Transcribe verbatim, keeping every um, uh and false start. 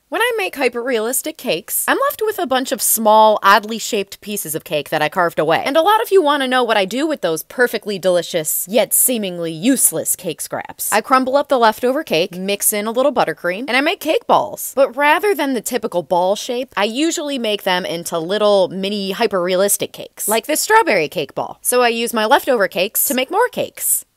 When I make hyper-realistic cakes, I'm left with a bunch of small, oddly shaped pieces of cake that I carved away. And a lot of you want to know what I do with those perfectly delicious, yet seemingly useless cake scraps. I crumble up the leftover cake, mix in a little buttercream, and I make cake balls. But rather than the typical ball shape, I usually make them into little mini hyper-realistic cakes, like this strawberry cake ball. So I use my leftover cakes to make more cakes.